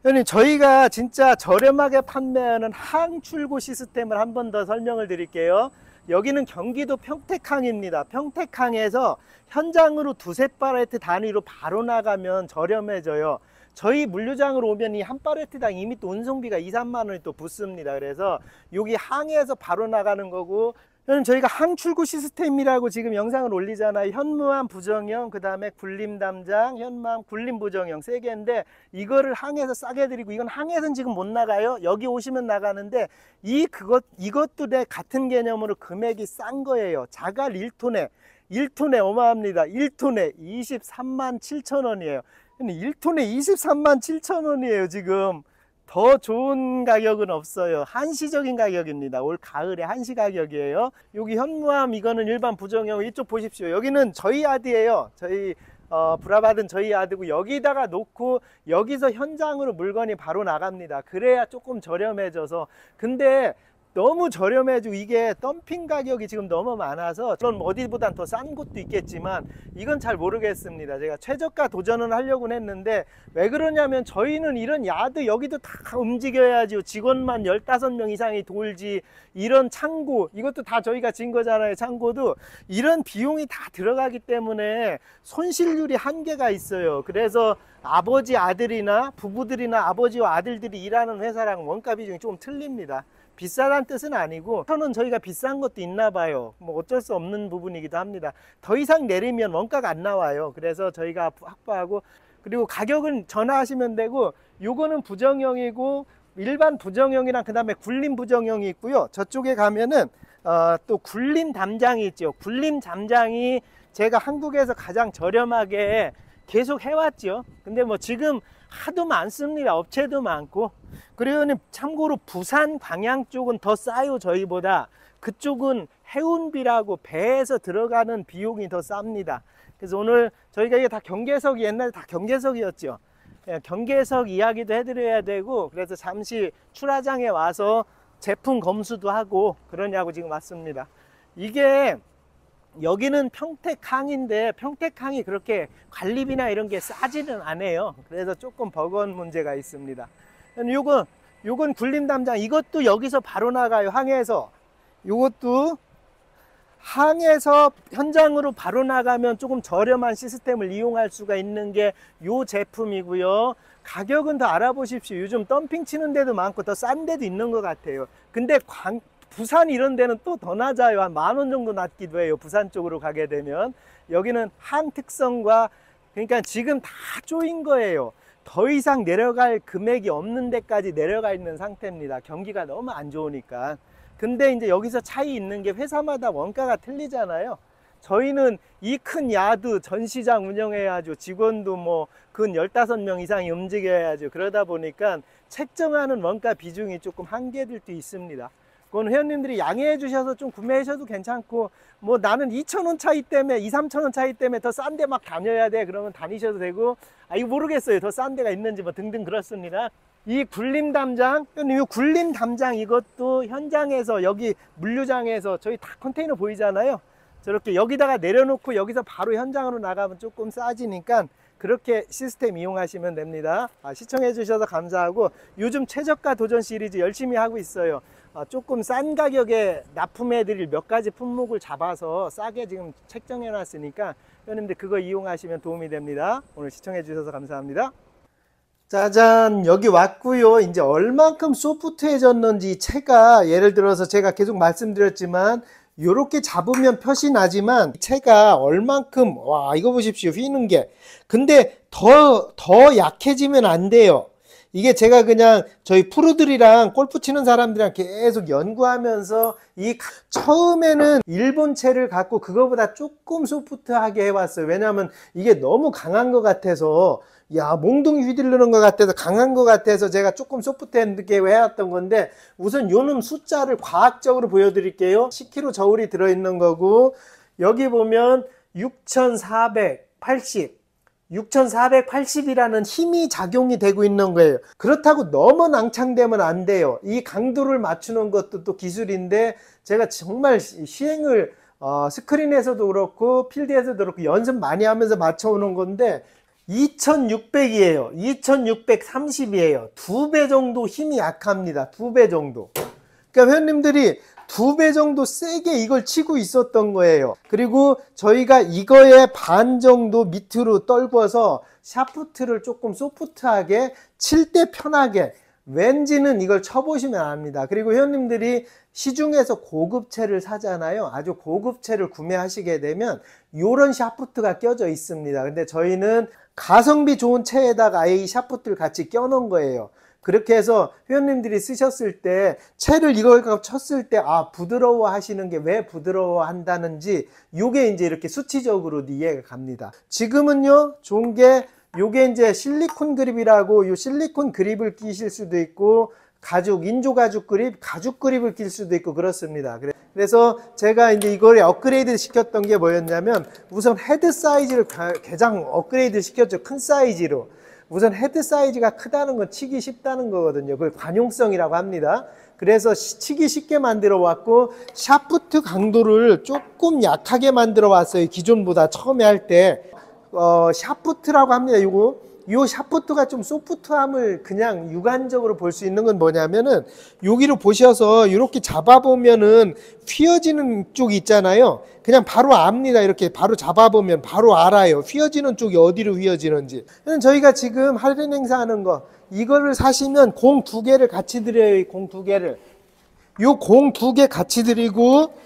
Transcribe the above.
형님, 저희가 진짜 저렴하게 판매하는 항출구 시스템을 한 번 더 설명을 드릴게요. 여기는 경기도 평택항입니다. 평택항에서 현장으로 두세 팔레트 단위로 바로 나가면 저렴해져요. 저희 물류장으로 오면 이 한 팔레트당 이미 또 운송비가 2, 3만 원이 또 붙습니다. 그래서 여기 항에서 바로 나가는 거고, 형님, 저희가 항출구 시스템이라고 지금 영상을 올리잖아요. 현무암 부정형, 그 다음에 굴림 담장, 현무암 굴림 부정형 세 개인데, 이거를 항에서 싸게 드리고, 이건 항에서는 지금 못 나가요. 여기 오시면 나가는데, 이것도 내 같은 개념으로 금액이 싼 거예요. 자갈 1톤에 어마합니다. 1톤에 23만 7천 원이에요. 1톤에 23만 7천 원이에요 지금. 더 좋은 가격은 없어요. 한시적인 가격입니다. 올 가을에 한시 가격이에요. 여기 현무암, 이거는 일반 부정형. 이쪽 보십시오. 여기는 저희 야드예요. 저희 불화받은 저희 야드고, 여기다가 놓고 여기서 현장으로 물건이 바로 나갑니다. 그래야 조금 저렴해져서. 근데 너무 저렴해지고 이게 덤핑 가격이 지금 너무 많아서, 저는 어디보단 더 싼 곳도 있겠지만 이건 잘 모르겠습니다. 제가 최저가 도전은 하려고 했는데, 왜 그러냐면 저희는 이런 야드 여기도 다 움직여야죠. 직원만 15명 이상이 돌지. 이런 창고, 이것도 다 저희가 진 거잖아요. 창고도 이런 비용이 다 들어가기 때문에 손실률이 한계가 있어요. 그래서 아버지 아들이나 부부들이나 아버지와 아들들이 일하는 회사랑 원가 비중이 조금 틀립니다. 비싸다는 뜻은 아니고, 저는 저희가 비싼 것도 있나 봐요. 뭐 어쩔 수 없는 부분이기도 합니다. 더 이상 내리면 원가가 안 나와요. 그래서 저희가 확보하고, 그리고 가격은 전화하시면 되고, 요거는 부정형이고, 일반 부정형이랑 그 다음에 굴림 부정형이 있고요. 저쪽에 가면은 또 굴림 담장이 있죠. 굴림 담장이 제가 한국에서 가장 저렴하게 계속 해왔죠. 근데 뭐 지금 하도 많습니다. 업체도 많고. 그리고 참고로 부산 광양 쪽은 더 싸요. 저희보다. 그쪽은 해운비라고 배에서 들어가는 비용이 더 쌉니다. 그래서 오늘 저희가 이게 다 경계석이, 옛날에 다 경계석이었죠. 경계석 이야기도 해드려야 되고, 그래서 잠시 출하장에 와서 제품 검수도 하고 그러냐고 지금 왔습니다. 이게 여기는 평택항인데, 평택항이 그렇게 관리비나 이런 게 싸지는 않아요. 그래서 조금 버거운 문제가 있습니다. 요건 굴림 담장. 이것도 여기서 바로 나가요. 항에서. 요것도 항에서 현장으로 바로 나가면 조금 저렴한 시스템을 이용할 수가 있는 게 요 제품이고요. 가격은 더 알아보십시오. 요즘 덤핑 치는 데도 많고 더 싼 데도 있는 것 같아요. 근데 부산 이런 데는 또 더 낮아요. 한 10,000원 정도 낮기도 해요. 부산 쪽으로 가게 되면. 여기는 항 특성과, 그러니까 지금 다 쪼인 거예요. 더 이상 내려갈 금액이 없는 데까지 내려가 있는 상태입니다. 경기가 너무 안 좋으니까. 근데 이제 여기서 차이 있는 게 회사마다 원가가 틀리잖아요. 저희는 이 큰 야드 전시장 운영해야죠. 직원도 뭐 근 15명 이상이 움직여야죠. 그러다 보니까 책정하는 원가 비중이 조금 한계들도 있습니다. 그건 회원님들이 양해해 주셔서 좀 구매하셔도 괜찮고, 뭐 나는 2,000원 차이 때문에, 2, 3,000원 차이 때문에 더 싼 데 막 다녀야 돼, 그러면 다니셔도 되고, 이거 모르겠어요. 더 싼 데가 있는지 뭐 등등 그렇습니다. 이 굴림 담장, 이 굴림 담장, 이것도 현장에서, 여기 물류장에서 저희 다 컨테이너 보이잖아요. 저렇게 여기다가 내려놓고 여기서 바로 현장으로 나가면 조금 싸지니까 그렇게 시스템 이용하시면 됩니다. 시청해 주셔서 감사하고, 요즘 최저가 도전 시리즈 열심히 하고 있어요. 조금 싼 가격에 납품해 드릴 몇 가지 품목을 잡아서 싸게 지금 책정해 놨으니까 회원님들 그거 이용하시면 도움이 됩니다. 오늘 시청해 주셔서 감사합니다. 짜잔, 여기 왔고요. 이제 얼만큼 소프트해졌는지 채가, 예를 들어서 제가 계속 말씀드렸지만 요렇게 잡으면 펴시 나지만 채가 얼만큼, 와, 이거 보십시오. 휘는 게. 근데 더 약해지면 안 돼요. 이게 제가 그냥 저희 프로들이랑 골프 치는 사람들이랑 계속 연구하면서 처음에는 일본 채를 갖고 그거보다 조금 소프트하게 해왔어요. 왜냐하면 이게 너무 강한 것 같아서, 몽둥이 휘두르는 것 같아서, 강한 것 같아서 제가 조금 소프트하게 해왔던 건데, 우선 요놈 숫자를 과학적으로 보여드릴게요. 10kg 저울이 들어있는 거고, 여기 보면 6,480이라는 힘이 작용이 되고 있는 거예요. 그렇다고 너무 낭창되면 안 돼요. 이 강도를 맞추는 것도 또 기술인데, 제가 정말 시행을 스크린에서도 그렇고 필드에서도 그렇고 연습 많이 하면서 맞춰오는 건데, 2600이에요. 2630이에요. 2배 정도 힘이 약합니다. 2배 정도. 그러니까 회원님들이 2배 정도 세게 이걸 치고 있었던 거예요. 그리고 저희가 이거의 반 정도 밑으로 떨궈서 샤프트를 조금 소프트하게 칠 때 편하게, 왠지는 이걸 쳐보시면 압니다. 그리고 회원님들이 시중에서 고급체를 사잖아요. 아주 고급체를 구매하시게 되면 이런 샤프트가 껴져 있습니다. 근데 저희는 가성비 좋은 채에다가 아예 이 샤프트를 같이 껴놓은 거예요. 그렇게 해서 회원님들이 쓰셨을 때 채를 이걸 갖고 쳤을 때 부드러워 하시는 게 왜 부드러워 한다는지 요게 이제 이렇게 수치적으로 이해가 갑니다. 지금은요 좋은 게 요게 이제 실리콘 그립이라고 요 실리콘 그립을 끼실 수도 있고 인조 가죽 그립, 가죽 그립을 낄 수도 있고 그렇습니다. 그래서 제가 이제 이걸 업그레이드 시켰던 게 뭐였냐면 우선 헤드 사이즈를 가장 업그레이드 시켰죠. 큰 사이즈로. 우선 헤드 사이즈가 크다는 건 치기 쉽다는 거거든요. 그걸 관용성이라고 합니다. 그래서 치기 쉽게 만들어 왔고 샤프트 강도를 조금 약하게 만들어 왔어요. 기존보다 처음에 할 때. 샤프트라고 합니다. 요 샤프트가 좀 소프트함을 그냥 육안적으로 볼 수 있는 건 뭐냐면은 여기로 보셔서 이렇게 잡아보면은 휘어지는 쪽이 있잖아요. 그냥 바로 압니다. 이렇게 바로 잡아보면 바로 알아요. 휘어지는 쪽이 어디로 휘어지는지. 저희가 지금 할인 행사하는 거 이거를 사시면 공 2개를 같이 드려요. 공 2개를. 요 공 2개 같이 드리고